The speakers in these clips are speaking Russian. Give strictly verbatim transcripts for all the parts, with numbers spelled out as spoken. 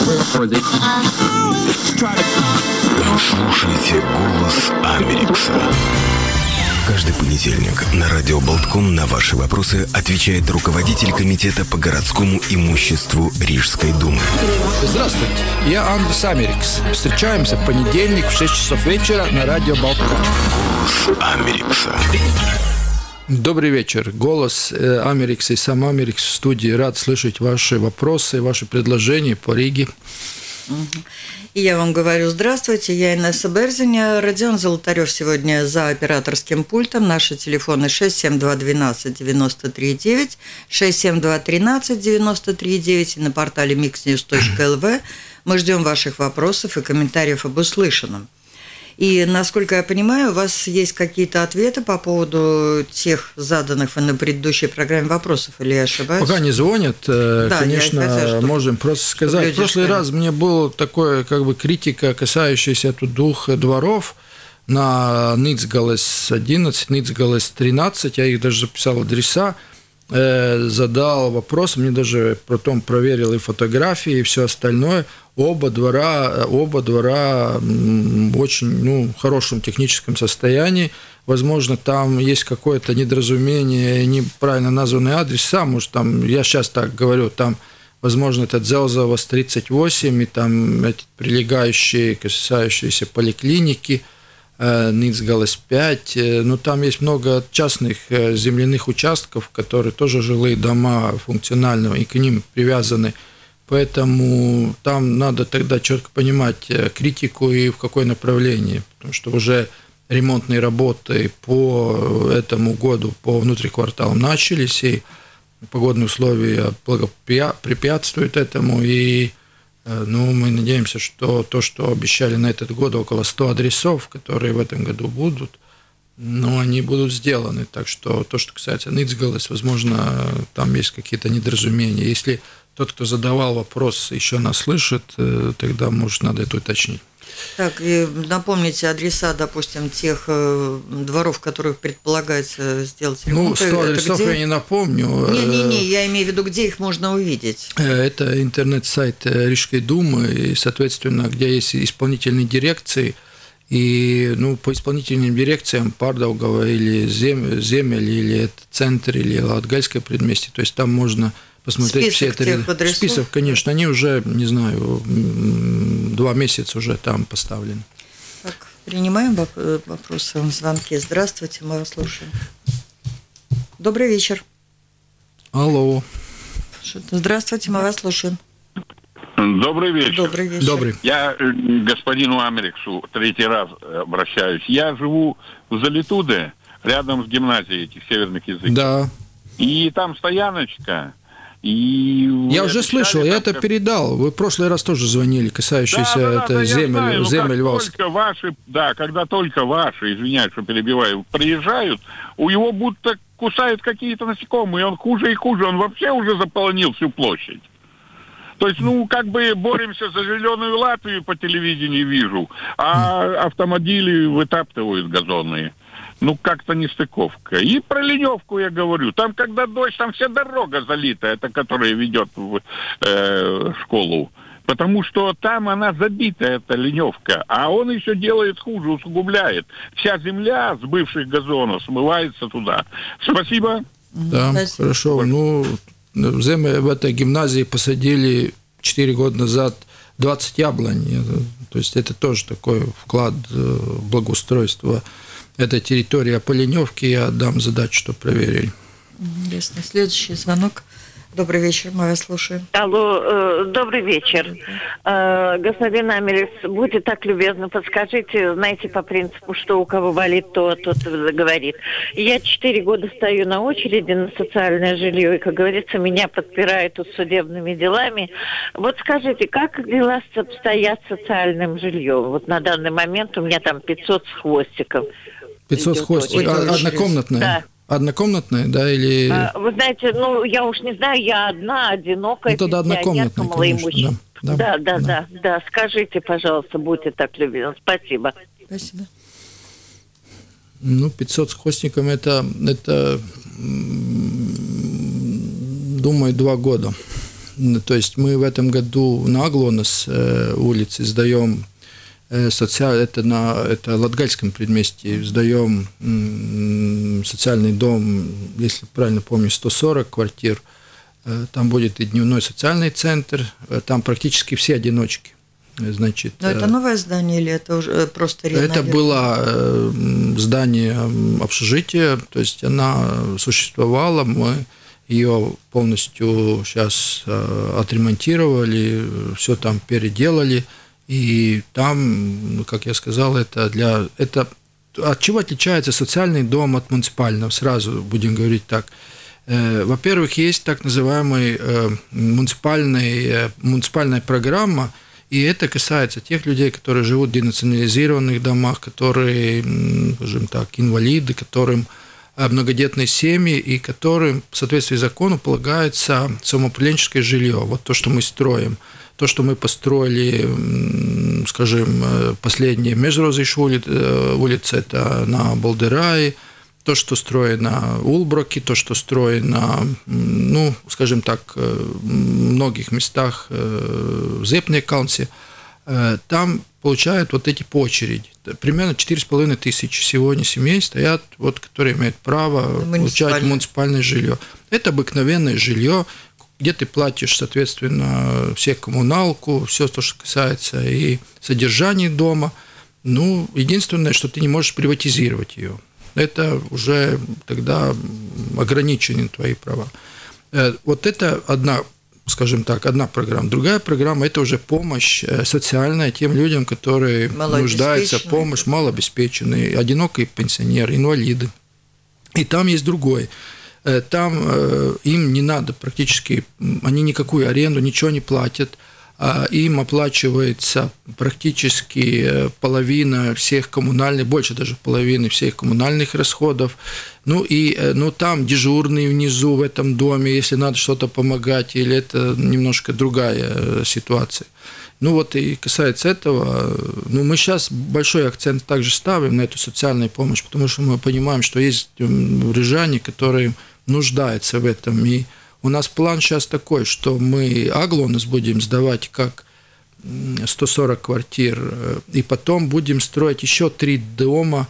Слушайте «Голос Америкса». Каждый понедельник на радио Болтком на ваши вопросы отвечает руководитель комитета по городскому имуществу Рижской думы. Здравствуйте, я Андрис Америкс. Встречаемся в понедельник в шесть часов вечера на радио Болтком. «Голос Америкса». Добрый вечер. Голос Америкс и сам Америкс в студии. Рад слышать ваши вопросы, ваши предложения по Риге. И я вам говорю здравствуйте, я Инесса Берзиня, Родион Золотарев сегодня за операторским пультом. Наши телефоны шесть семь два двенадцать девяносто три девять, шесть семь два тринадцать девяносто три девять и на портале микс ньюс точка эл ви. Мы ждем ваших вопросов и комментариев об услышанном. И, насколько я понимаю, у вас есть какие-то ответы по поводу тех заданных на предыдущей программе вопросов, или я ошибаюсь? Пока не звонят, да, конечно, хотела, чтобы, можем просто сказать. В прошлый раз мне была такая как бы критика, касающаяся тут двух дворов на Ницгалес одиннадцать, Ницгалес тринадцать, я их даже записал адреса, задал вопрос, мне даже потом проверил и фотографии, и все остальное. Оба двора, оба двора в очень ну, хорошем техническом состоянии. Возможно, там есть какое-то недоразумение, неправильно названный адрес. Сам, может, там, я сейчас так говорю, там, возможно, это Дзелзовас тридцать восемь, и там эти прилегающие, касающиеся поликлиники, Ницгалес пять. Но там есть много частных земляных участков, которые тоже жилые дома функционального, и к ним привязаны. Поэтому там надо тогда четко понимать критику и в какое направление, потому что уже ремонтные работы по этому году по внутрикварталам начались, и погодные условия препятствуют этому, и ну, мы надеемся, что то, что обещали на этот год, около ста адресов, которые в этом году будут, ну, они будут сделаны. Так что то, что касается Ницгалес, возможно, там есть какие-то недоразумения. Если тот, кто задавал вопрос, еще нас слышит, тогда, может, надо это уточнить. Так, и напомните адреса, допустим, тех дворов, которых предполагается сделать ремонт. Ну, сто адресов я не напомню. Не-не-не, я имею в виду, где их можно увидеть. Это интернет-сайт Рижской думы, и, соответственно, где есть исполнительные дирекции. И ну, по исполнительным дирекциям Пардаугава или Земель, или это Центр, или Латгальское предместье, то есть там можно посмотреть список все это. Адресов. Список, конечно, они уже, не знаю, два месяца уже там поставлены. Так, принимаем вопросы, звонки. Здравствуйте, мы вас слушаем. Добрый вечер. Алло. Здравствуйте, мы вас слушаем. Добрый вечер. Добрый вечер. Добрый. Я господину Америксу третий раз обращаюсь. Я живу в Залитуде, рядом с гимназией этих северных языков. Да. И там стояночка. И я уже слышал, я это передал. Вы в прошлый раз тоже звонили, касающиеся да, да, это да, земель, знаю, земель ну, вас. Только ваши, да, когда только ваши, извиняюсь, что перебиваю, приезжают, у него будто кусают какие-то насекомые, он хуже и хуже, он вообще уже заполонил всю площадь. То есть, ну, как бы боремся за зеленую Латвию по телевидению вижу, а автомобили вытаптывают газонные. Ну, как-то нестыковка. И про ленивку я говорю. Там, когда дождь, там вся дорога залита, это которая ведет в э, школу. Потому что там она забита, эта ленивка. А он еще делает хуже, усугубляет. Вся земля с бывших газонов смывается туда. Спасибо. Да, Спасибо. Хорошо. Ну, в этой гимназии посадили четыре года назад двадцать яблонь. То есть это тоже такой вклад в благоустройство этой территории. А по ленивке я отдам задачу, что проверили. Ясно. Следующий звонок. Добрый вечер, мы вас слушаем. Алло, э, добрый вечер. Э, господин Америкс, будьте так любезны, подскажите, знаете, по принципу, что у кого болит, то тот говорит. Я четыре года стою на очереди на социальное жилье, и, как говорится, меня подпирают тут судебными делами. Вот скажите, как дела обстоят с социальным жильем? Вот на данный момент у меня там пятьсот с хвостиком. пятьсот с хвостиком? Однокомнатная? Да. Однокомнатная, да, или... А, вы знаете, ну, я уж не знаю, я одна, одинокая, ну, тогда однокомнатная, конечно, да. Да, да, да, да, да. Скажите, пожалуйста, будьте так любезны. Спасибо. Спасибо. Ну, пятьсот с хвостиком, это, это, думаю, два года. То есть мы в этом году на Аглонас улице сдаем социаль... это на это Латгальском предместье, сдаем социальный дом, если правильно помню, сто сорок квартир. Там будет и дневной социальный центр, там практически все одиночки. Значит, но это новое здание или это уже просто реновация? Это было здание общежития, то есть она существовала, мы ее полностью сейчас отремонтировали, все там переделали, и там, как я сказал, это для это от чего отличается социальный дом от муниципального, сразу будем говорить так. Во-первых, есть так называемая муниципальная, муниципальная программа, и это касается тех людей, которые живут в денационализированных домах, которые, скажем так, инвалиды, которым многодетные семьи, и которым в соответствии с законом полагается самоуправленческое жилье. Вот то, что мы строим. То, что мы построили, скажем, последние Межрозыш улицы, это на Балдерае, то, что строено на Улброке, то, что строено, ну, скажем так, в многих местах в Зепне-Калнсе, там получают вот эти по очереди. Примерно четыре с половиной тысячи сегодня семей стоят, вот, которые имеют право получать муниципальное жилье. Это обыкновенное жилье, где ты платишь, соответственно, все коммуналку, все, то, что касается и содержания дома. Ну, единственное, что ты не можешь приватизировать ее. Это уже тогда ограничены твои права. Вот это одна, скажем так, одна программа. Другая программа – это уже помощь социальная тем людям, которые нуждаются в помощи, малообеспеченные, одинокие пенсионеры, инвалиды. И там есть другое. Там им не надо практически, они никакую аренду, ничего не платят, им оплачивается практически половина всех коммунальных, больше даже половины всех коммунальных расходов. Ну и ну, там дежурный внизу в этом доме, если надо что-то помогать, или это немножко другая ситуация. Ну вот и касается этого, ну мы сейчас большой акцент также ставим на эту социальную помощь, потому что мы понимаем, что есть рижане, которые нуждаются в этом. И у нас план сейчас такой, что мы Аглонас будем сдавать как сто сорок квартир, и потом будем строить еще три дома,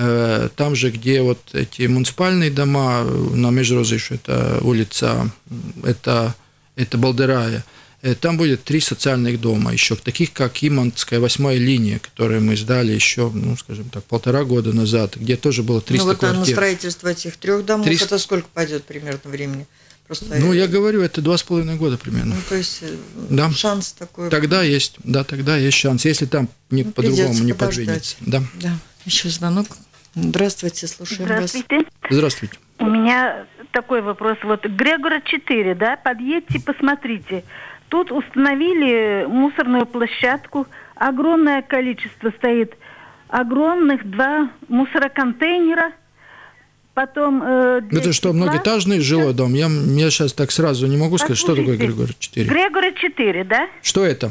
там же, где вот эти муниципальные дома, на Межрозышу, это улица, это, это Балдерая, там будет три социальных дома еще, таких как Имантская восьмая линия, которую мы сдали еще, ну, скажем так, полтора года назад, где тоже было триста ну, вот квартир. На строительство этих трех домов, триста... это сколько пойдет примерно времени? Просто ну, я говорю, это два с половиной года примерно. Ну, то есть да. Шанс такой. Тогда есть, да, тогда есть шанс, если там не, ну, по-другому не подвинется. Да. Да. Еще звонок. Здравствуйте, слушаем Здравствуйте. вас. Здравствуйте. У меня такой вопрос. Вот Грегора четыре, да, подъедьте, посмотрите. Тут установили мусорную площадку, огромное количество стоит, огромных два мусороконтейнера. Потом, э, это что, многоэтажный жилой дом? Я, я сейчас так сразу не могу сказать, что такое Грегора четыре. Грегора четыре, да? Что это?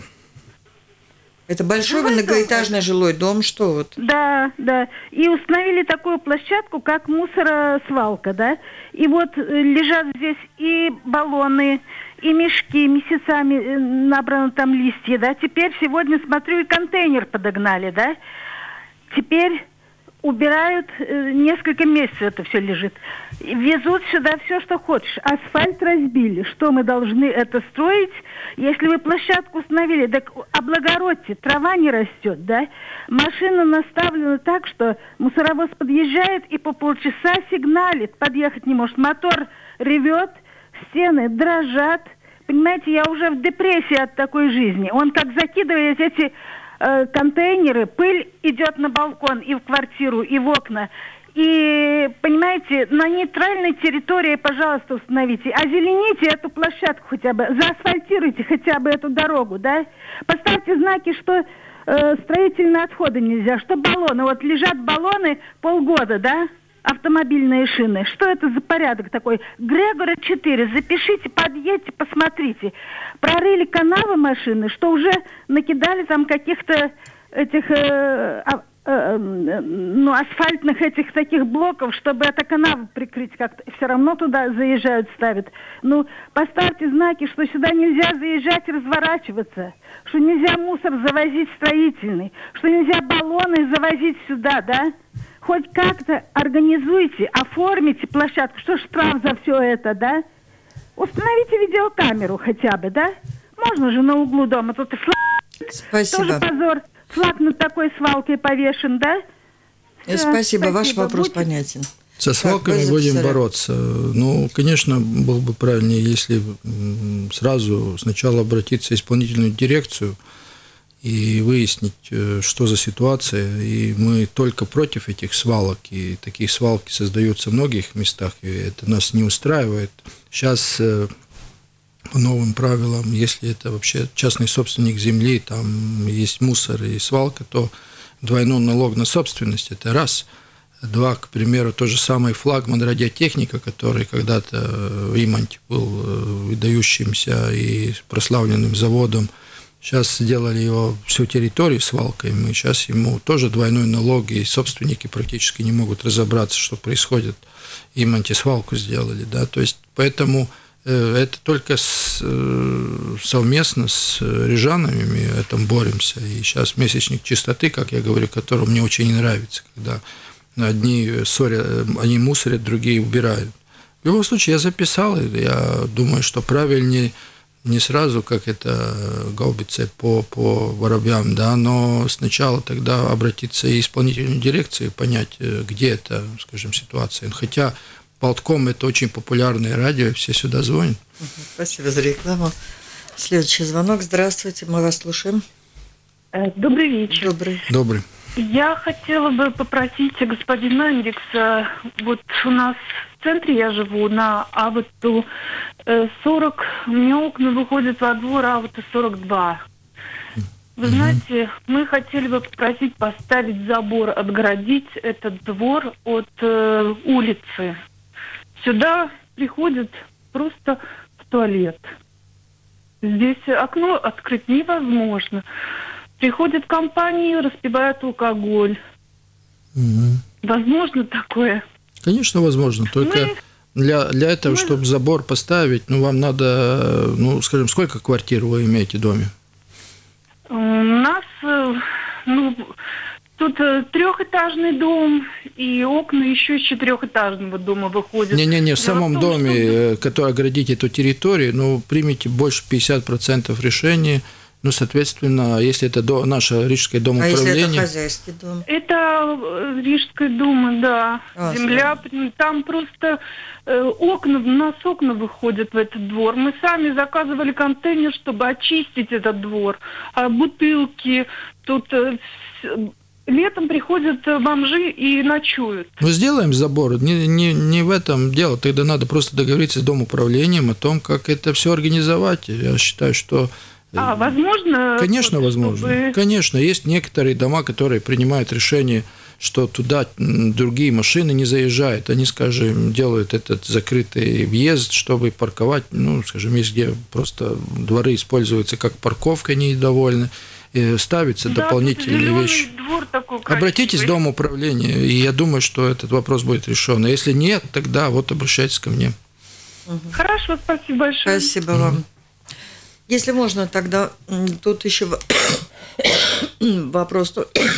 Это большой жилой многоэтажный дом. Жилой дом, что вот? Да, да. И установили такую площадку, как мусоросвалка, да? И вот лежат здесь и баллоны, и мешки месяцами набраны там листья, да? Теперь сегодня, смотрю, и контейнер подогнали, да? Теперь убирают, несколько месяцев это все лежит. Везут сюда все, что хочешь. Асфальт разбили. Что мы должны это строить? Если вы площадку установили, так облагородьте, трава не растет, да? Машина наставлена так, что мусоровоз подъезжает и по полчаса сигналит, подъехать не может. Мотор ревет, стены дрожат. Понимаете, я уже в депрессии от такой жизни. Он как закидывает эти контейнеры, пыль идет на балкон и в квартиру, и в окна. И, понимаете, на нейтральной территории, пожалуйста, установите. Озелените эту площадку хотя бы, заасфальтируйте хотя бы эту дорогу, да? Поставьте знаки, что э, строительные отходы нельзя, что баллоны. Вот лежат баллоны полгода, да? Автомобильные шины. Что это за порядок такой? Грегора четыре. Запишите, подъедьте, посмотрите. Прорыли канавы машины, что уже накидали там каких-то этих э, ну, асфальтных этих таких блоков, чтобы это канаву прикрыть как-то. Все равно туда заезжают, ставят. Ну, поставьте знаки, что сюда нельзя заезжать и разворачиваться, что нельзя мусор завозить строительный, что нельзя баллоны завозить сюда, да? Хоть как-то организуйте, оформите площадку, что штраф за все это, да? Установите видеокамеру хотя бы, да? Можно же на углу дома, тут и флаг. Спасибо. Тоже позор. Флаг над такой свалкой повешен, да? Все, спасибо. спасибо, ваш вопрос Будь... понятен. Со свалками будем бороться. Ну, конечно, было бы правильнее, если сразу сначала обратиться в исполнительную дирекцию и выяснить, что за ситуация. И мы только против этих свалок. И такие свалки создаются в многих местах, и это нас не устраивает. Сейчас по новым правилам, если это вообще частный собственник земли, там есть мусор и свалка, то двойной налог на собственность – это раз. Два, к примеру, тот же самый флагман радиотехника, который когда-то в Иманте был выдающимся и прославленным заводом, сейчас сделали его всю территорию свалкой, мы сейчас ему тоже двойной налог, и собственники практически не могут разобраться, что происходит. Иманте свалку сделали, да, то есть поэтому это только с, совместно с рижанами мы этом боремся. И сейчас месячник чистоты, как я говорю, который мне очень нравится, когда одни ссорят, они мусорят, другие убирают. В любом случае, я записал, и я думаю, что правильнее не сразу, как это гаубицы по, по воробьям, да, но сначала тогда обратиться и в исполнительную дирекцию, понять, где это, скажем, ситуация. Хотя Болтком – это очень популярное радио, все сюда звонят. Спасибо за рекламу. Следующий звонок. Здравствуйте, мы вас слушаем. Добрый вечер. Добрый. Добрый. Я хотела бы попросить господина Эндрикса, вот у нас в центре я живу, на Авату сорок, у меня окна выходят во двор Авату сорок два. Вы знаете, мы хотели бы попросить поставить забор, отгородить этот двор от э, улицы. Сюда приходят просто в туалет. Здесь окно открыть невозможно. Приходят компании, распивают алкоголь. Угу. Возможно такое? Конечно, возможно. Только мы... для, для этого, мы... чтобы забор поставить, ну, вам надо, ну, скажем, сколько квартир вы имеете в доме? У нас, ну, тут трехэтажный дом, и окна еще из четырехэтажного дома выходят. Не-не-не, в самом том, доме, что... который оградить эту территорию, ну, примите больше пятьдесят процентов решений. Ну, соответственно, если это до, наше Рижское домоуправление... А если это хозяйский дом? Это Рижская дума, да. А, земля, да. Там просто э, окна, у нас окна выходят в этот двор. Мы сами заказывали контейнер, чтобы очистить этот двор. А бутылки тут... Э, летом приходят бомжи и ночуют. Мы сделаем забор, не, не, не в этом дело. Тогда надо просто договориться с домоуправлением о том, как это все организовать. Я считаю, что... А, возможно? Конечно, возможно. Чтобы... Конечно, есть некоторые дома, которые принимают решение, что туда другие машины не заезжают. Они, скажем, делают этот закрытый въезд, чтобы парковать, ну, скажем, есть где просто дворы используются как парковка, они довольны, и ставятся да, дополнительные вещи. Обратитесь в домоуправление, и я думаю, что этот вопрос будет решен. А если нет, тогда вот обращайтесь ко мне. Хорошо, спасибо большое. Спасибо вам. Mm-hmm. Если можно, тогда тут еще вопрос,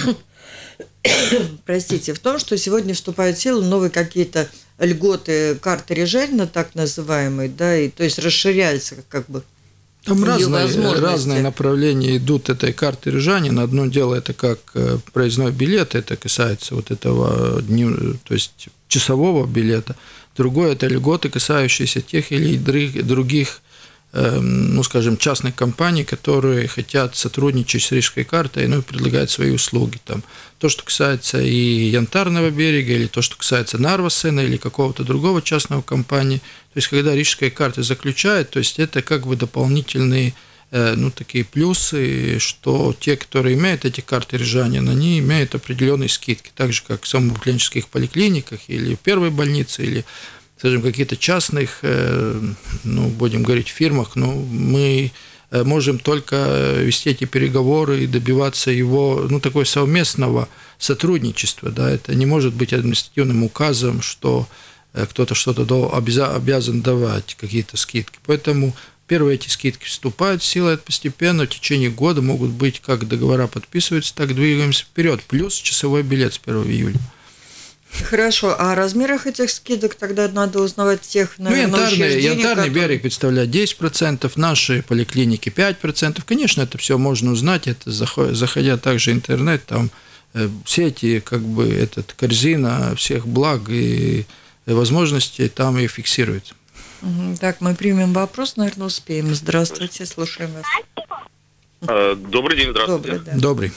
простите, в том, что сегодня вступают в силу новые какие-то льготы карты Рижанина, так называемые, да, и то есть расширяется как бы. Там разные, разные направления идут этой карты Рижанина. Одно дело это как проездной билет, это касается вот этого дню, то есть часового билета. Другое это льготы, касающиеся тех или других, ну, скажем, частных компаний, которые хотят сотрудничать с Рижской картой, ну, и предлагают свои услуги. Там, то, что касается и Янтарного берега, или то, что касается Нарвасена, или какого-то другого частного компании. То есть, когда Рижская карта заключает, то есть, это как бы дополнительные, ну, такие плюсы, что те, которые имеют эти карты Рижанина, они имеют определенные скидки, так же, как в самоуправленческих поликлиниках, или в первой больнице, или скажем, каких-то частных, ну, будем говорить, фирмах, но мы можем только вести эти переговоры и добиваться его, ну, такого совместного сотрудничества. Да? Это не может быть административным указом, что кто-то что-то обязан давать, какие-то скидки. Поэтому первые эти скидки вступают в силу, это постепенно в течение года могут быть, как договора подписываются, так двигаемся вперед. Плюс часовой билет с первого июля. Хорошо, а о размерах этих скидок тогда надо узнавать тех, наверное, ну, янтарный, янтарный которые... берег представляет десять процентов, наши поликлиники пять процентов. Конечно, это все можно узнать, это заходя также в интернет, там все эти, как бы, этот, корзина всех благ и возможностей там и фиксируется. Так, мы примем вопрос, наверное, успеем. Здравствуйте, слушаем вас. Добрый день, здравствуйте. Добрый. Да. Добрый.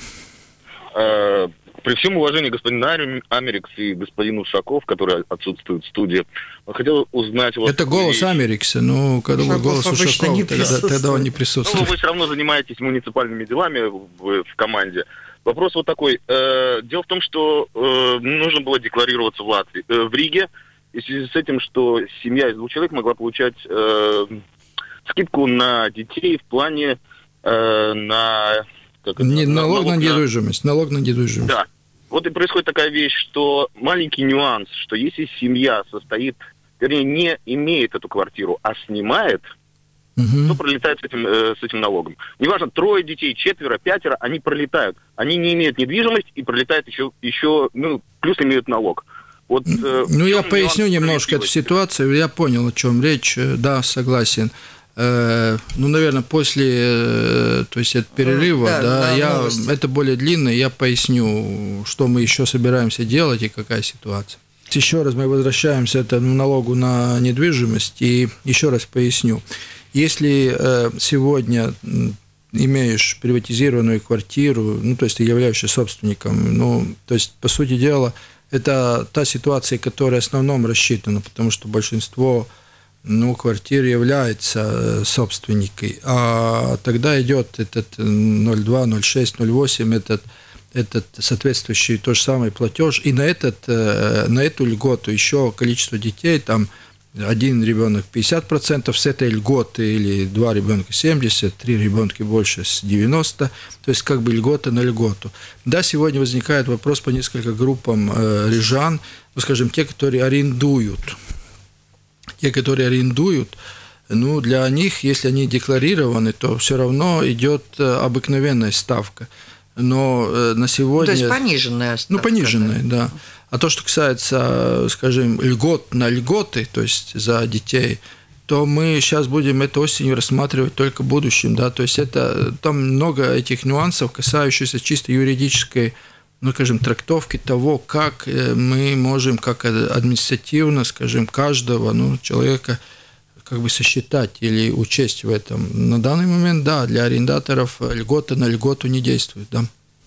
При всем уважении господину Америкс и господину Ушаков, который отсутствует в студии, хотел узнать... Вот это голос вещь. Америкса, но когда будет голос Ушакова, тогда, тогда он не присутствует. Ну, вы все равно занимаетесь муниципальными делами в, в команде. Вопрос вот такой. Дело в том, что нужно было декларироваться в Латвии, в Риге, и в связи с этим, что семья из двух человек могла получать скидку на детей в плане на... Как это, Не, налог, налог на недвижимость. Налог на недвижимость. Да. Вот и происходит такая вещь, что маленький нюанс, что если семья состоит, вернее, не имеет эту квартиру, а снимает, угу. то пролетает с этим, э, с этим налогом. Неважно, трое детей, четверо, пятеро, они пролетают. Они не имеют недвижимость и пролетают еще, еще ну, плюс имеют налог. Вот, э, ну, я поясню немножко эту ситуацию. Я понял, о чем речь. Да, согласен. Ну, наверное, после, то есть, от перерыва, да, да, да, я, это более длинно, я поясню, что мы еще собираемся делать и какая ситуация. Еще раз мы возвращаемся к этому налогу на недвижимость, и еще раз поясню. Если сегодня имеешь приватизированную квартиру, ну, то есть, ты являешься собственником, ну, то есть, по сути дела, это та ситуация, которая в основном рассчитана, потому что большинство ну, квартира является собственникой, а тогда идет этот ноль два, ноль шесть, ноль восемь, этот, этот соответствующий тот же самый платеж, и на, этот, на эту льготу еще количество детей, там один ребенок пятьдесят процентов с этой льготы, или два ребенка семьдесят, три ребенка больше с девяносто, то есть как бы льгота на льготу. Да, сегодня возникает вопрос по нескольким группам рижан, ну, скажем, те, которые арендуют. Те, которые арендуют, ну, для них, если они декларированы, то все равно идет обыкновенная ставка. Но на сегодня... То есть пониженная ставка. Ну, пониженная, да. да. А то, что касается, скажем, льгот на льготы, то есть за детей, то мы сейчас будем это осенью рассматривать только в будущем, да. То есть это, там много этих нюансов, касающихся чисто юридической, ну, скажем, трактовки того, как мы можем, как административно, скажем, каждого ну, человека как бы сосчитать или учесть в этом. На данный момент, да, для арендаторов льгота на льготу не действует, да.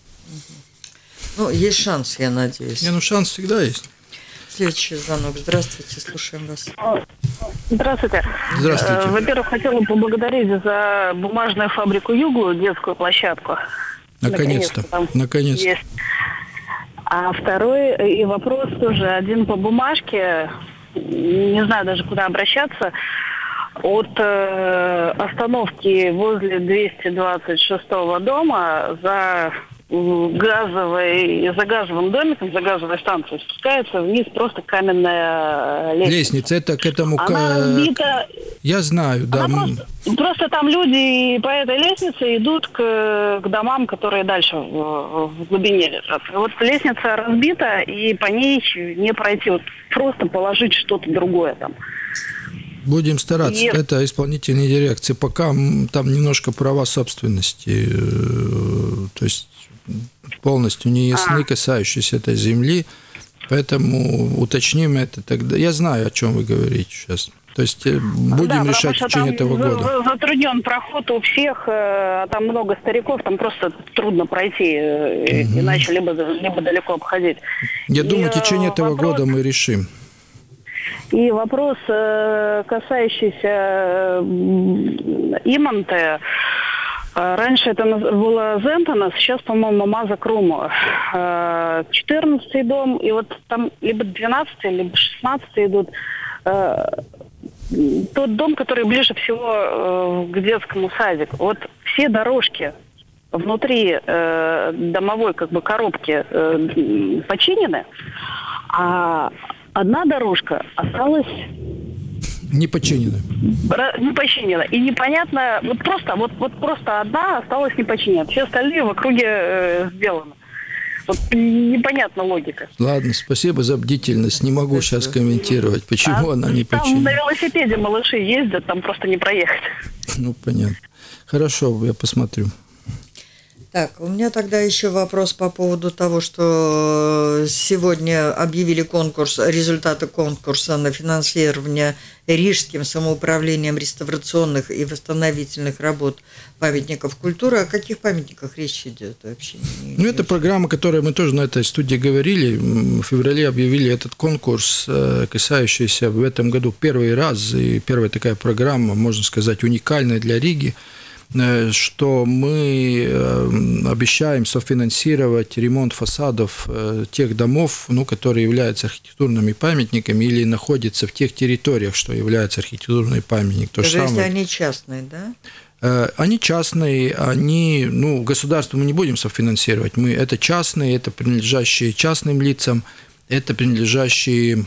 Ну, есть шанс, я надеюсь. Не, ну, шанс всегда есть. Следующий звонок. Здравствуйте, слушаем вас. Здравствуйте. Здравствуйте. Во-первых, хотела поблагодарить за бумажную фабрику «Югу», детскую площадку. Наконец-то. Наконец-то. Есть. А второй и вопрос тоже один по бумажке. Не знаю даже, куда обращаться. От э, остановки возле двести двадцать шестого дома за газовой, за газовым домиком, за газовой станцией спускается вниз просто каменная лестница. Лестница, это к этому... Она разбита... Я знаю, да. Просто, просто там люди по этой лестнице идут к, к домам, которые дальше в, в глубине лежат. Вот лестница разбита, и по ней не пройти. Вот просто положить что-то другое там. Будем стараться. И... Это исполнительная дирекция. Пока там немножко права собственности, то есть полностью не ясны, а. касающиеся этой земли, поэтому уточним это тогда. Я знаю, о чем вы говорите сейчас. То есть будем да, решать в течение этого года. Затруднен проход у всех, а там много стариков, там просто трудно пройти, угу. иначе либо, либо далеко обходить. Я И думаю, в течение этого вопрос... года мы решим. И вопрос, касающийся Иманте. Раньше это было Зентона, сейчас, по-моему, Маза Крумо. четырнадцатый дом, и вот там либо двенадцатый, либо шестнадцатый идут. тот дом, который ближе всего к детскому садику. Вот все дорожки внутри э, домовой как бы коробки э, починены, а одна дорожка осталась не починена. Не починена. И непонятно, вот просто, вот, вот просто одна осталась не починена. Все остальные в округе э, сделаны. Вот непонятна логика. Ладно, спасибо за бдительность. Не могу сейчас комментировать, почему а она не починена. Там на велосипеде малыши ездят, там просто не проехать. Ну, понятно. Хорошо, я посмотрю. Так, у меня тогда еще вопрос по поводу того, что сегодня объявили конкурс, результаты конкурса на финансирование Рижским самоуправлением реставрационных и восстановительных работ памятников культуры. О каких памятниках речь идет вообще? Не, ну, не это очень. Программа, которую мы тоже на этой студии говорили. В феврале объявили этот конкурс, касающийся в этом году первый раз, и первая такая программа, можно сказать, уникальная для Риги, что мы обещаем софинансировать ремонт фасадов тех домов, ну, которые являются архитектурными памятниками или находятся в тех территориях, что является архитектурный памятник. То Даже же если самое. они частные, да? Они частные, они, ну, государство мы не будем софинансировать. Мы, это частные, это принадлежащие частным лицам, это принадлежащие,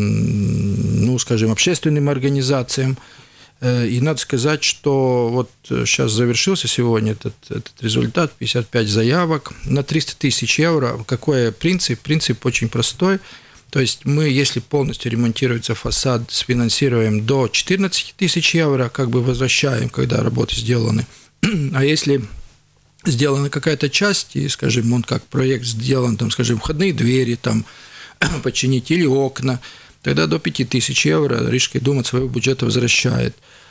ну, скажем, общественным организациям. И надо сказать, что вот сейчас завершился сегодня этот, этот результат, пятьдесят пять заявок на триста тысяч евро. Какой принцип? Принцип очень простой. То есть мы, если полностью ремонтируется фасад, сфинансируем до четырнадцать тысяч евро, как бы возвращаем, когда работы сделаны. А если сделана какая-то часть, и, скажем, он как проект сделан, там, скажем, входные двери, там, починить или окна, тогда до пяти тысяч евро Рижская дума от своего бюджета возвращает.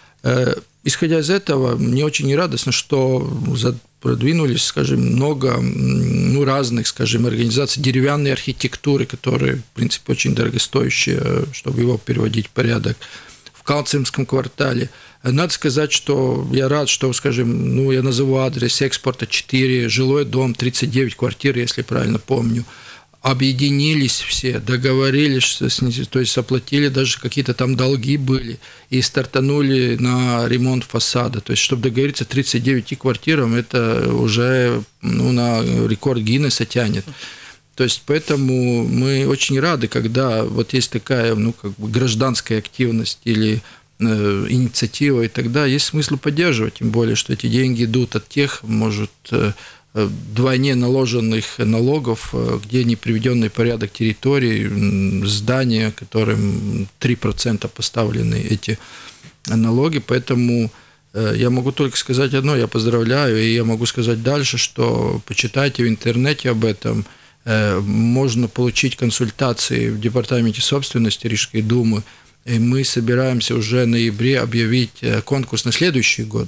Исходя из этого, мне очень радостно, что продвинулись, скажем, много ну, разных, скажем, организаций деревянной архитектуры, которые, в принципе, очень дорогостоящие, чтобы его переводить в порядок, в Калцимском квартале. Надо сказать, что я рад, что, скажем, ну, я назову адрес Экспорта четыре, жилой дом, тридцать девять квартир, если правильно помню. Объединились все, договорились, то есть оплатили, даже какие-то там долги были, и стартанули на ремонт фасада. То есть, чтобы договориться тридцать девяти квартирам, это уже ну, на рекорд Гиннесса тянет. То есть, поэтому мы очень рады, когда вот есть такая ну, как бы гражданская активность или э, инициатива, и тогда есть смысл поддерживать, тем более, что эти деньги идут от тех, может, э, двойне наложенных налогов, где не приведенный порядок территории, здания, которым три процента поставлены эти налоги. Поэтому я могу только сказать одно, я поздравляю, и я могу сказать дальше, что почитайте в интернете об этом, можно получить консультации в Департаменте собственности Рижской думы, и мы собираемся уже в ноябре объявить конкурс на следующий год.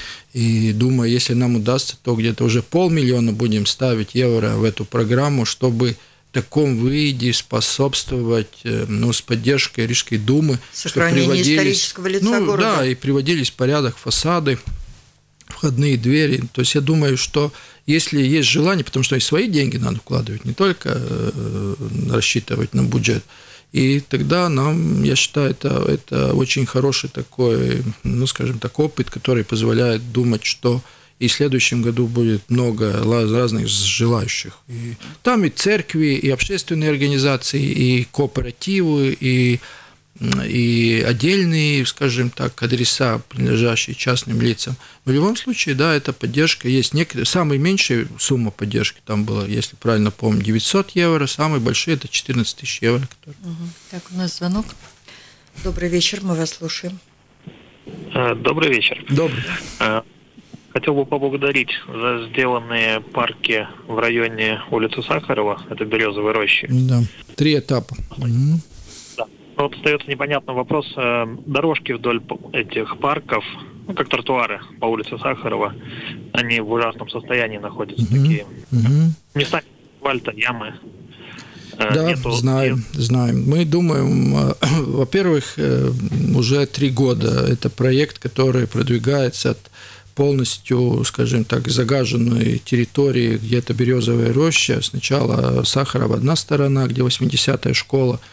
И думаю, если нам удастся, то где-то уже полмиллиона будем ставить евро в эту программу, чтобы в таком виде способствовать ну, с поддержкой Рижской думы. Сохранение исторического лица ну, города. Да, и приводились в порядок фасады, входные двери. То есть я думаю, что если есть желание, потому что и свои деньги надо вкладывать, не только рассчитывать на бюджет, и тогда нам, я считаю, это, это очень хороший такой, ну, скажем так, опыт, который позволяет думать, что и в следующем году будет много разных желающих. И там и церкви, и общественные организации, и кооперативы, и, и отдельные, скажем так, адреса, принадлежащие частным лицам. В любом случае, да, эта поддержка есть. Некоторые, самая меньшая сумма поддержки там была, если правильно помню, девятьсот евро, самые большие – это четырнадцать тысяч евро. Которые... Угу. Так, у нас звонок. Добрый вечер, мы вас слушаем. Добрый вечер. Добрый. Хотел бы поблагодарить за сделанные парки в районе улицы Сахарова, это Березовой рощи. Да, три этапа. Угу. Вот остается непонятный вопрос. Дорожки вдоль этих парков, ну, как тротуары по улице Сахарова, они в ужасном состоянии находятся. Uh-huh. Такие uh-huh. места асфальта, ямы. Да, Нету... знаем, знаем. Мы думаем, во-первых, уже три года это проект, который продвигается от полностью, скажем так, загаженной территории, где-то Березовая роща. Сначала Сахарова одна сторона, где восьмидесятая школа,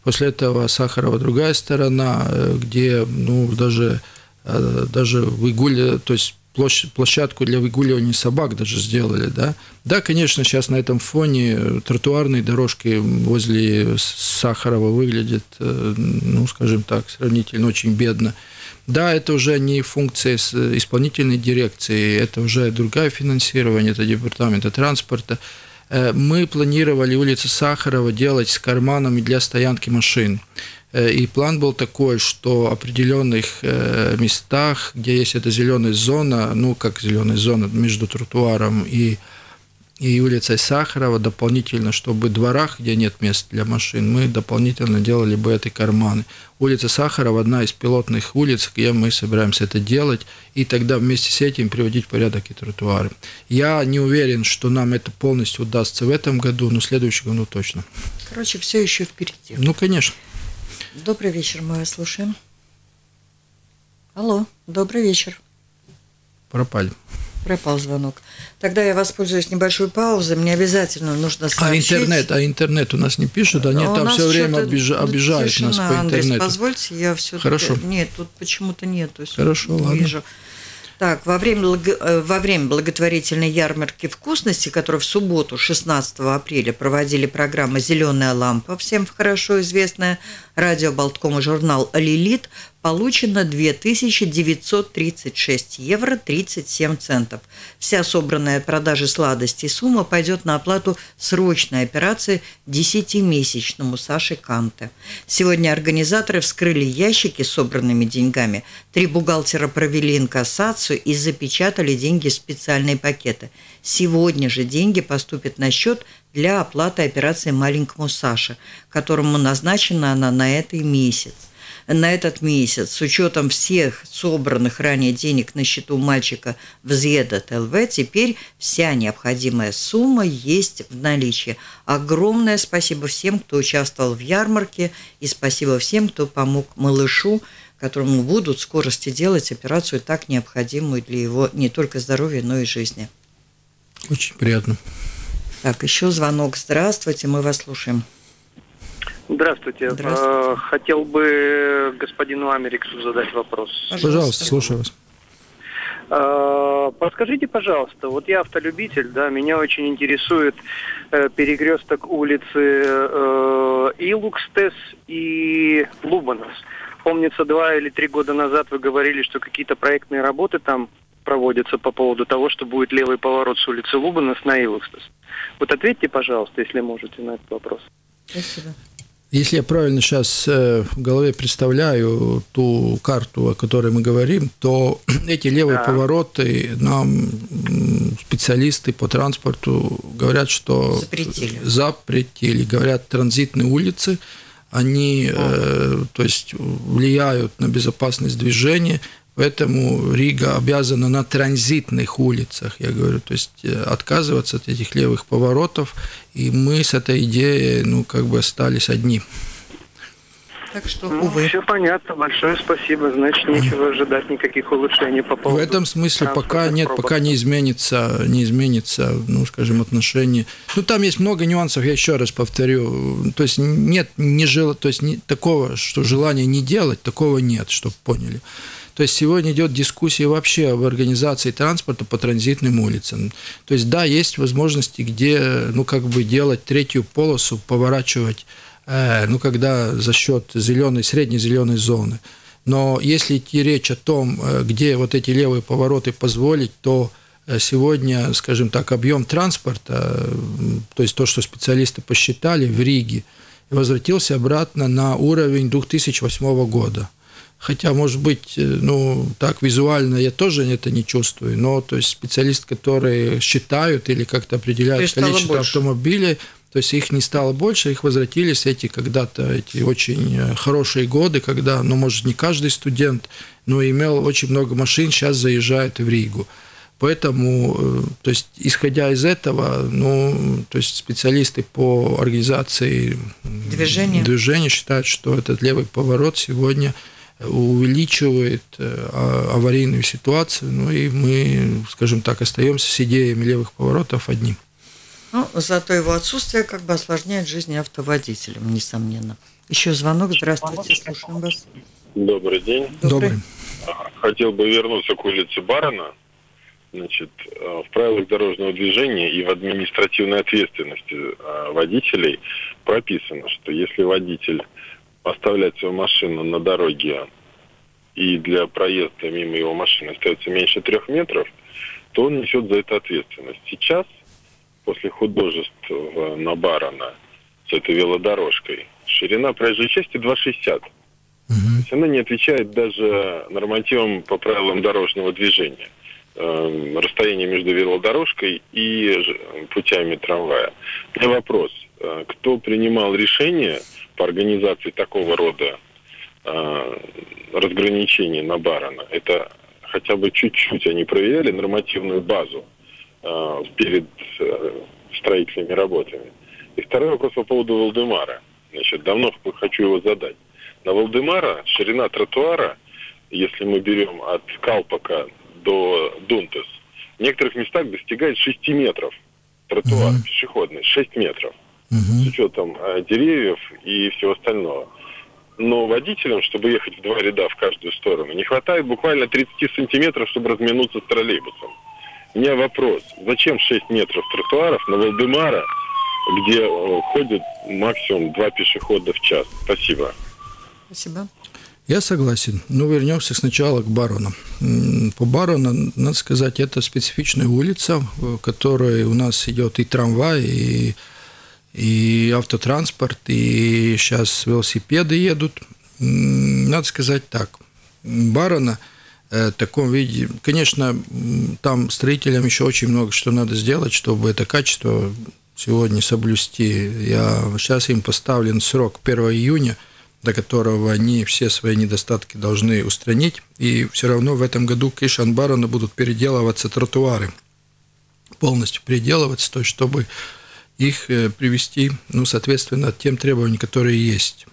После этого Сахарова другая сторона, где ну, даже, даже выгуливали, то есть площадку для выгуливания собак даже сделали, да. Да, конечно, сейчас на этом фоне тротуарные дорожки возле Сахарова выглядят, ну, скажем так, сравнительно очень бедно. Да, это уже не функция исполнительной дирекции, это уже другое финансирование, это департамента транспорта. Мы планировали улицу Сахарова делать с карманами для стоянки машин. И план был такой, что в определенных местах, где есть эта зеленая зона, ну, как зеленая зона между тротуаром и, и улицей Сахарова, дополнительно, чтобы в дворах, где нет мест для машин, мы дополнительно делали бы эти карманы. Улица Сахарова – одна из пилотных улиц, где мы собираемся это делать, и тогда вместе с этим приводить в порядок и тротуары. Я не уверен, что нам это полностью удастся в этом году, но в следующем году точно. Короче, все еще впереди. Ну, конечно. Добрый вечер, мы вас слушаем. Алло, добрый вечер. Пропали. Пропал звонок. Тогда я воспользуюсь небольшой паузой. Мне обязательно нужно сообщить. А интернет, а интернет у нас не пишут? Они там все время обиж... обижают тишина, нас по интернету. Андрей, позвольте, я все-таки... Хорошо. Нет, тут почему-то нет. Хорошо, не ладно. Вижу. Так, во время, во время благотворительной ярмарки вкусностей, которую в субботу, шестнадцатого апреля, проводили программа «Зеленая лампа», всем хорошо известная, радио Болтком и журнал «Лилит», получено две тысячи девятьсот тридцать шесть евро тридцать семь центов. Вся собранная от продажи сладостей сумма пойдет на оплату срочной операции десятимесячному Саше Канте. Сегодня организаторы вскрыли ящики с собранными деньгами. Три бухгалтера провели инкассацию и запечатали деньги в специальные пакеты. Сегодня же деньги поступят на счет для оплаты операции маленькому Саше, которому назначена она на этот месяц. На этот месяц, с учетом всех собранных ранее денег на счету мальчика в Зедат ЛВ, теперь вся необходимая сумма есть в наличии. Огромное спасибо всем, кто участвовал в ярмарке, и спасибо всем, кто помог малышу, которому будут в скорости делать операцию, так необходимую для его не только здоровья, но и жизни. Очень приятно. Так, еще звонок. Здравствуйте, мы вас слушаем. Здравствуйте. Здравствуйте. Хотел бы господину Америксу задать вопрос. Пожалуйста, Пожалуйста слушаю вас. Подскажите, пожалуйста, вот я автолюбитель, да, меня очень интересует перекресток улицы Илукстес и Лубанас. Помнится, два или три года назад вы говорили, что какие-то проектные работы там проводятся по поводу того, что будет левый поворот с улицы Лубанас на Илукстес. Вот ответьте, пожалуйста, если можете, на этот вопрос. Спасибо. Если я правильно сейчас в голове представляю ту карту, о которой мы говорим, то эти левые да. повороты нам специалисты по транспорту говорят, что запретили. запретили. Говорят, транзитные улицы, они э, то есть, влияют на безопасность движения, поэтому Рига обязана на транзитных улицах, я говорю, то есть отказываться от этих левых поворотов, и мы с этой идеей, ну, как бы остались одни. Так что, ну, увы. Все понятно, большое спасибо, значит, нечего ожидать никаких улучшений по поводу... В этом смысле пока нет, пробок. пока не изменится, не изменится, ну, скажем, отношение. Ну, там есть много нюансов, я еще раз повторю, то есть нет не жел... то есть не... такого, что желания не делать, такого нет, чтобы поняли. То есть сегодня идет дискуссия вообще об организации транспорта по транзитным улицам. То есть да, есть возможности, где, ну, как бы делать третью полосу, поворачивать, э, ну, когда за счет зеленой, средней зеленой зоны. Но если идти речь о том, где вот эти левые повороты позволить, то сегодня, скажем так, объем транспорта, то есть то, что специалисты посчитали в Риге, возвратился обратно на уровень две тысячи восьмого года. Хотя, может быть, ну, так визуально я тоже это не чувствую, но то есть специалисты, которые считают или как-то определяют количество автомобилей, то есть их не стало больше, их возвратились эти когда-то, эти очень хорошие годы, когда, ну, может, не каждый студент, но имел очень много машин, сейчас заезжает в Ригу. Поэтому, то есть, исходя из этого, ну, то есть специалисты по организации движения, движения считают, что этот левый поворот сегодня увеличивает аварийную ситуацию, ну и мы, скажем так, остаемся с идеями левых поворотов одни. Но зато его отсутствие как бы осложняет жизнь автоводителям, несомненно. Еще звонок. Здравствуйте, слушаем вас. Добрый день. Добрый. Хотел бы вернуться к улице Барона. Значит, в правилах дорожного движения и в административной ответственности водителей прописано, что если водитель оставляет свою машину на дороге и для проезда мимо его машины остается меньше трех метров, то он несет за это ответственность. Сейчас, после художеств на Барона с этой велодорожкой, ширина проезжей части два шестьдесят. Угу. То есть она не отвечает даже нормативам по правилам дорожного движения. Э, расстояние между велодорожкой и путями трамвая. У меня вопрос. Кто принимал решение по организации такого рода э, разграничений на Барона? Это хотя бы чуть-чуть они проверяли нормативную базу э, перед э, строительными работами. И второй вопрос по поводу Валдемара. Значит, давно хочу его задать. На Валдемара ширина тротуара, если мы берем от Калпака до Дунтес, в некоторых местах достигает шесть метров. Тротуар uh-huh. пешеходный, шесть метров. Uh-huh. С учетом э, деревьев и всего остального. Но водителям, чтобы ехать в два ряда в каждую сторону, не хватает буквально тридцать сантиметров, чтобы разминуться с троллейбусом. У меня вопрос. Зачем шесть метров тротуаров на Валдемара, где э, ходит максимум два пешехода в час? Спасибо. Спасибо. Я согласен. Ну, вернемся сначала к Барону. По Барону, надо сказать, это специфичная улица, в которой у нас идет и трамвай, и, и автотранспорт, и сейчас велосипеды едут. Надо сказать так. Барона в таком виде, конечно, там строителям еще очень много что надо сделать, чтобы это качество сегодня соблюсти. Я, сейчас им поставлен срок первого июня, до которого они все свои недостатки должны устранить, и все равно в этом году к Ишан-Барону будут переделываться тротуары, полностью переделываться, то есть чтобы их привести, ну, соответственно, тем требованиям, которые есть.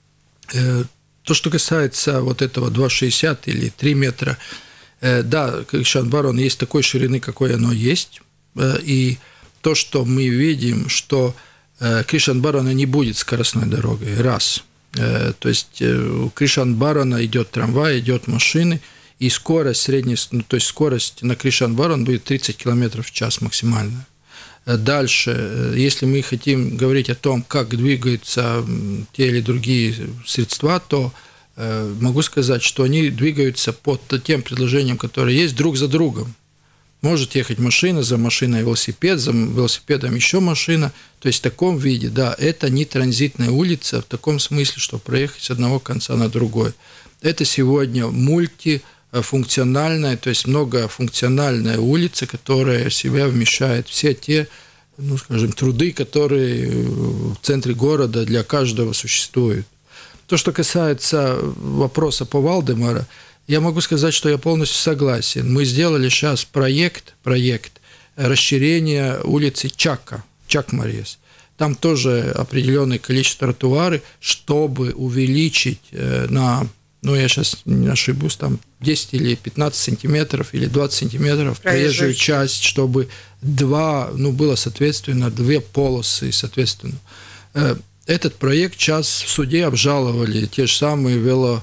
То, что касается вот этого два шестьдесят или три метра, да, Ишан-Барон есть такой ширины, какой оно есть, и то, что мы видим, что к Ишан-Барону не будет скоростной дорогой, раз. То есть у Кришан-Барона идет трамвай, идет машины, и скорость средняя, ну, то есть скорость на Кришан-Барон будет тридцать километров в час максимальная. Дальше, если мы хотим говорить о том, как двигаются те или другие средства, то могу сказать, что они двигаются под тем предложением, которое есть, друг за другом. Может ехать машина, за машиной велосипед, за велосипедом еще машина. То есть в таком виде, да, это не транзитная улица в таком смысле, что проехать с одного конца на другой. Это сегодня мультифункциональная, то есть многофункциональная улица, которая в себя вмещает все те, ну, скажем, труды, которые в центре города для каждого существуют. То, что касается вопроса по Валдемара, я могу сказать, что я полностью согласен. Мы сделали сейчас проект, проект расширения улицы Чака, Чак-Марьес. Там тоже определенное количество тротуаров, чтобы увеличить на, ну, я сейчас не ошибусь, там десять или пятнадцать сантиметров или двадцать сантиметров проезжую часть, чтобы два, ну, было, соответственно, две полосы, соответственно. Этот проект сейчас в суде обжаловали те же самые вело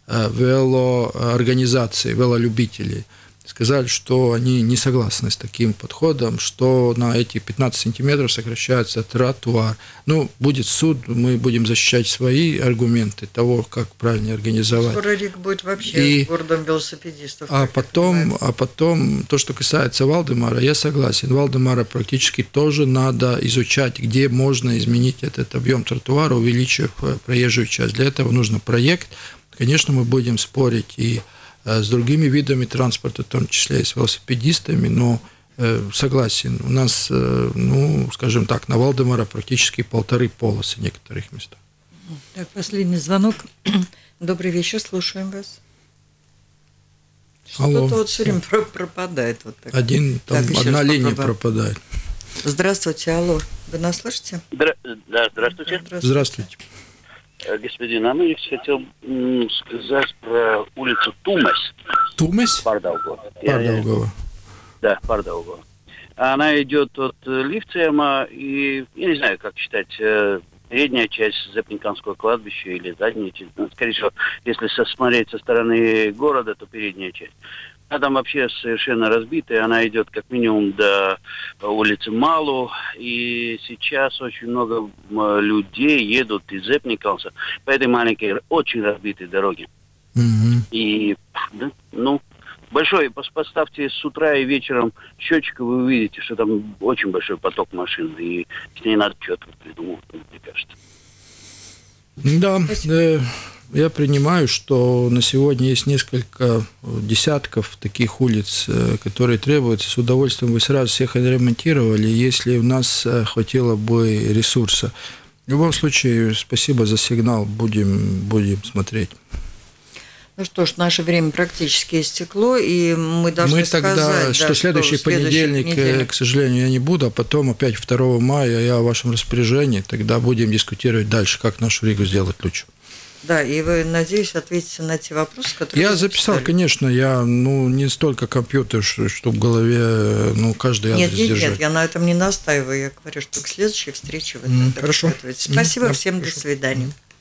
велоорганизации, велолюбителей. Сказали, что они не согласны с таким подходом, что на эти пятнадцать сантиметров сокращается тротуар. Ну, будет суд, мы будем защищать свои аргументы того, как правильно организовать. Скоро Рик будет вообще и, городом велосипедистов. А потом, а потом, то, что касается Валдемара, я согласен. Валдемара практически тоже надо изучать, где можно изменить этот объем тротуара, увеличив проезжую часть. Для этого нужен проект. Конечно, мы будем спорить и с другими видами транспорта, в том числе и с велосипедистами, но согласен, у нас, ну, скажем так, на Валдемара практически полторы полосы в некоторых местах. Так, последний звонок. Добрый вечер, слушаем вас. Что-то вот все время пропадает. Вот так. Один, там так, одна линия попробуем. пропадает. Здравствуйте, алло, вы нас слышите? Здра- да, здравствуйте. Здравствуйте. Здравствуйте. Господин Амеликс, хотел сказать про улицу Тумес. Тумес? Pārdaugava. Pārdaugava. Да, Pārdaugava. Она идет от Лифцема и, я не знаю, как считать, передняя часть Зепниканского кладбища или задняя часть. Скорее всего, если смотреть со стороны города, то передняя часть. Она там вообще совершенно разбитая. Она идет как минимум до улицы Малу. И сейчас очень много людей едут из Зепниканса по этой маленькой, очень разбитой дороге. Mm-hmm. И, да, ну, большой, поставьте с утра и вечером счетчик, и вы увидите, что там очень большой поток машин. И с ней надо что-то придумать, мне кажется. Да, э, я принимаю, что на сегодня есть несколько десятков таких улиц, которые требуются. С удовольствием бы сразу всех отремонтировали, если у нас хватило бы ресурса. В любом случае, спасибо за сигнал, будем, будем смотреть. Ну что ж, наше время практически истекло, и мы должны мы тогда, сказать, что да, следующий что понедельник, понедельник, к сожалению, я не буду, а потом опять второго мая я в вашем распоряжении, тогда будем дискутировать дальше, как нашу Ригу сделать лучше. Да, и вы, надеюсь, ответите на те вопросы, которые я вы записал, записали. Конечно, я, ну, не столько компьютер, что, что в голове, ну, каждый адрес нет, нет, держать. Нет, я на этом не настаиваю, я говорю, что к следующей встрече вы mm, Хорошо. Спасибо mm, всем, хорошо. До свидания.